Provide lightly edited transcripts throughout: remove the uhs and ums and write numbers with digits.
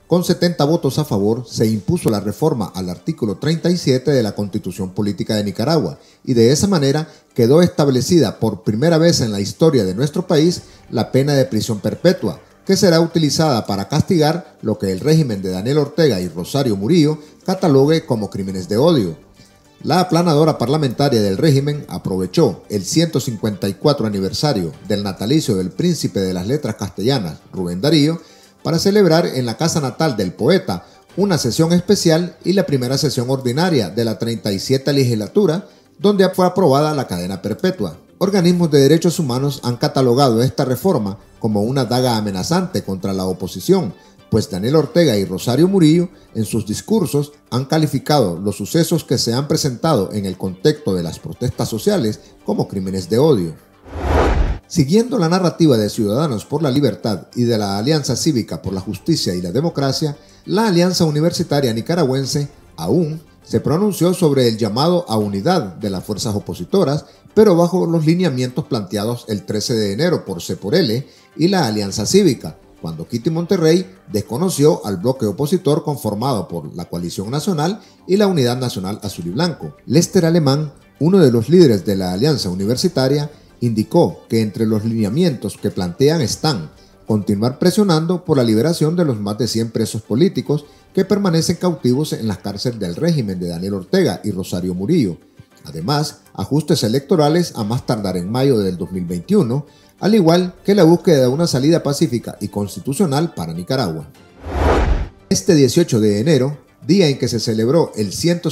Con 70 votos a favor, se impuso la reforma al artículo 37 de la Constitución Política de Nicaragua y de esa manera quedó establecida por primera vez en la historia de nuestro país la pena de prisión perpetua, que será utilizada para castigar lo que el régimen de Daniel Ortega y Rosario Murillo catalogue como crímenes de odio. La aplanadora parlamentaria del régimen aprovechó el 154 aniversario del natalicio del príncipe de las letras castellanas, Rubén Darío, para celebrar en la casa natal del poeta una sesión especial y la primera sesión ordinaria de la 37 legislatura, donde fue aprobada la cadena perpetua. Organismos de derechos humanos han catalogado esta reforma como una daga amenazante contra la oposición, pues Daniel Ortega y Rosario Murillo en sus discursos han calificado los sucesos que se han presentado en el contexto de las protestas sociales como crímenes de odio. Siguiendo la narrativa de Ciudadanos por la Libertad y de la Alianza Cívica por la Justicia y la Democracia, la Alianza Universitaria Nicaragüense, AUN, se pronunció sobre el llamado a unidad de las fuerzas opositoras, pero bajo los lineamientos planteados el 13 de enero por C por L y la Alianza Cívica, cuando Kitty Monterrey desconoció al bloque opositor conformado por la Coalición Nacional y la Unidad Nacional Azul y Blanco. Lester Alemán, uno de los líderes de la Alianza Universitaria, indicó que entre los lineamientos que plantean están continuar presionando por la liberación de los más de 100 presos políticos que permanecen cautivos en las cárceles del régimen de Daniel Ortega y Rosario Murillo. Además, ajustes electorales a más tardar en mayo del 2021, al igual que la búsqueda de una salida pacífica y constitucional para Nicaragua. Este 18 de enero, día en que se celebró el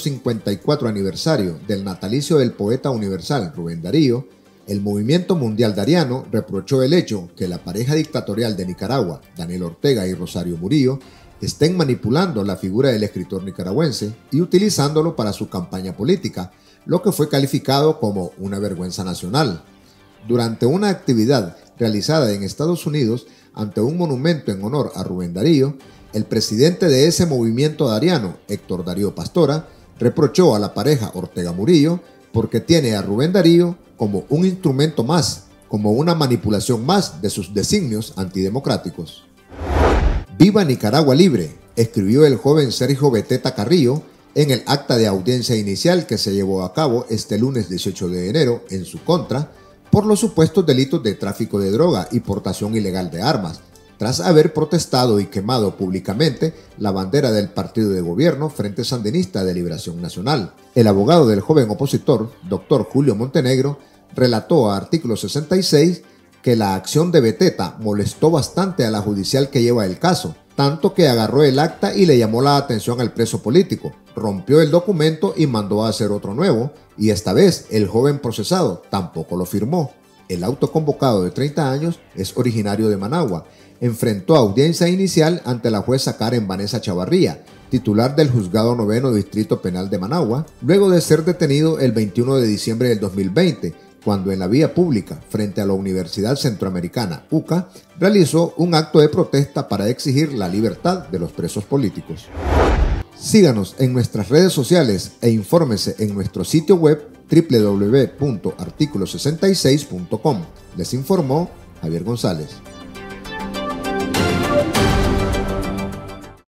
154 aniversario del natalicio del poeta universal Rubén Darío, el Movimiento Mundial Dariano reprochó el hecho que la pareja dictatorial de Nicaragua, Daniel Ortega y Rosario Murillo, estén manipulando la figura del escritor nicaragüense y utilizándolo para su campaña política, lo que fue calificado como una vergüenza nacional. Durante una actividad realizada en Estados Unidos ante un monumento en honor a Rubén Darío, el presidente de ese movimiento dariano, Héctor Darío Pastora, reprochó a la pareja Ortega Murillo porque tiene a Rubén Darío como un instrumento más, como una manipulación más de sus designios antidemocráticos. ¡Viva Nicaragua Libre!, escribió el joven Sergio Beteta Carrillo en el acta de audiencia inicial que se llevó a cabo este lunes 18 de enero en su contra por los supuestos delitos de tráfico de droga y portación ilegal de armas, tras haber protestado y quemado públicamente la bandera del partido de gobierno Frente Sandinista de Liberación Nacional. El abogado del joven opositor, doctor Julio Montenegro, relató a Artículo 66 que la acción de Beteta molestó bastante a la judicial que lleva el caso, tanto que agarró el acta y le llamó la atención al preso político, rompió el documento y mandó a hacer otro nuevo, y esta vez el joven procesado tampoco lo firmó. El autoconvocado de 30 años es originario de Managua. Enfrentó audiencia inicial ante la jueza Karen Vanessa Chavarría, titular del Juzgado Noveno Distrito Penal de Managua, luego de ser detenido el 21 de diciembre del 2020, cuando en la vía pública, frente a la Universidad Centroamericana, UCA, realizó un acto de protesta para exigir la libertad de los presos políticos. Síganos en nuestras redes sociales e infórmese en nuestro sitio web www.articulo66.com. Les informó Javier González.